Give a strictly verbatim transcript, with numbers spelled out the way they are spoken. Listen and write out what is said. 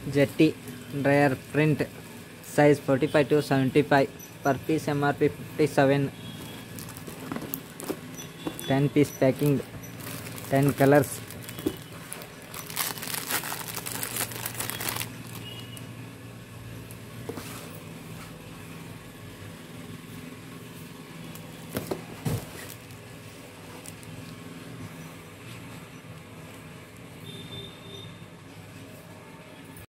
Jetty dryer print size forty-five to seventy-five per piece M R P fifty-seven. ten piece packing, ten colors.